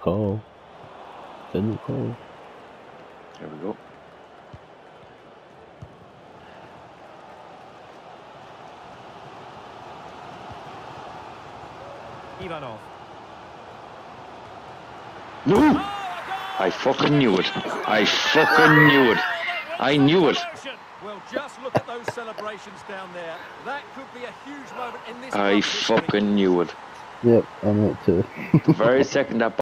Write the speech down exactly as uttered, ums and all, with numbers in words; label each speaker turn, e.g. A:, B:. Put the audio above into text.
A: call. Send the call.
B: There we go.
C: Ivanov.
B: No! I fucking knew it. I fucking knew it. I knew it.
C: Well, just look at those celebrations down there. That could be a huge moment in this.
B: I fucking knew it.
A: Yep, I knew it too.
B: The very second that